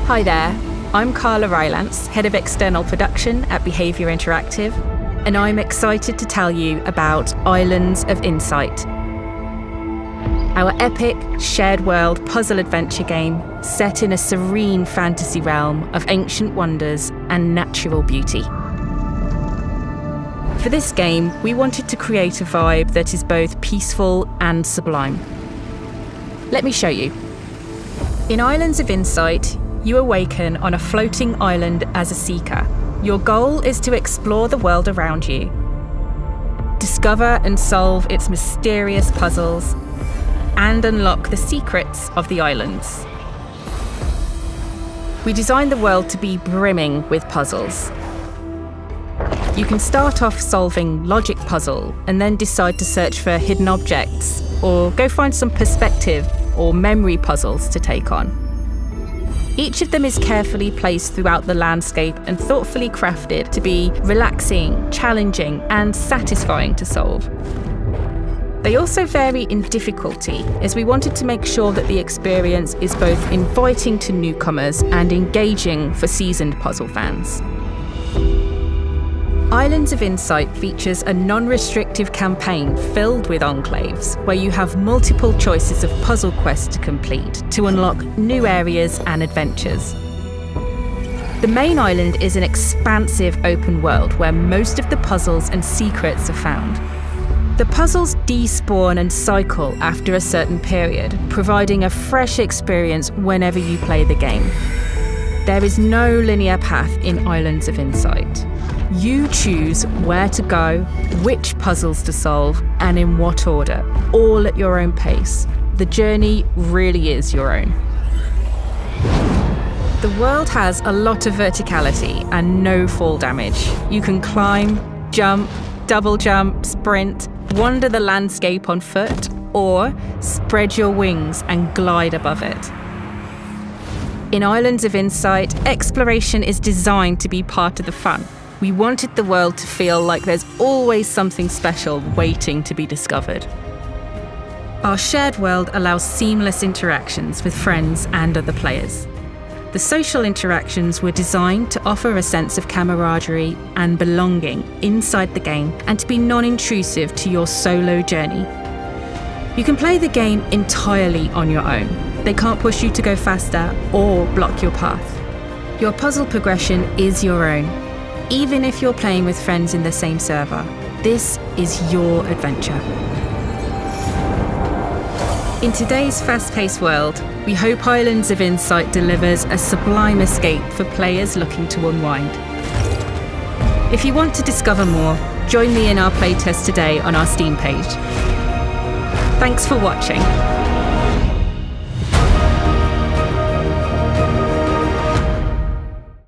Hi there, I'm Carla Rylance, Head of External Production at Behaviour Interactive, and I'm excited to tell you about Islands of Insight, our epic, shared world puzzle adventure game set in a serene fantasy realm of ancient wonders and natural beauty. For this game, we wanted to create a vibe that is both peaceful and sublime. Let me show you. In Islands of Insight, you awaken on a floating island as a seeker. Your goal is to explore the world around you, discover and solve its mysterious puzzles, and unlock the secrets of the islands. We designed the world to be brimming with puzzles. You can start off solving logic puzzle and then decide to search for hidden objects or go find some perspective or memory puzzles to take on. Each of them is carefully placed throughout the landscape and thoughtfully crafted to be relaxing, challenging, and satisfying to solve. They also vary in difficulty, as we wanted to make sure that the experience is both inviting to newcomers and engaging for seasoned puzzle fans. Islands of Insight features a non-restrictive campaign filled with enclaves, where you have multiple choices of puzzle quests to complete to unlock new areas and adventures. The main island is an expansive open world where most of the puzzles and secrets are found. The puzzles despawn and cycle after a certain period, providing a fresh experience whenever you play the game. There is no linear path in Islands of Insight. You choose where to go, which puzzles to solve, and in what order, all at your own pace. The journey really is your own. The world has a lot of verticality and no fall damage. You can climb, jump, double jump, sprint, wander the landscape on foot, or spread your wings and glide above it. In Islands of Insight, exploration is designed to be part of the fun. We wanted the world to feel like there's always something special waiting to be discovered. Our shared world allows seamless interactions with friends and other players. The social interactions were designed to offer a sense of camaraderie and belonging inside the game and to be non-intrusive to your solo journey. You can play the game entirely on your own. They can't push you to go faster or block your path. Your puzzle progression is your own, even if you're playing with friends in the same server. This is your adventure. In today's fast-paced world, we hope Islands of Insight delivers a sublime escape for players looking to unwind. If you want to discover more, join me in our playtest today on our Steam page. Thanks for watching.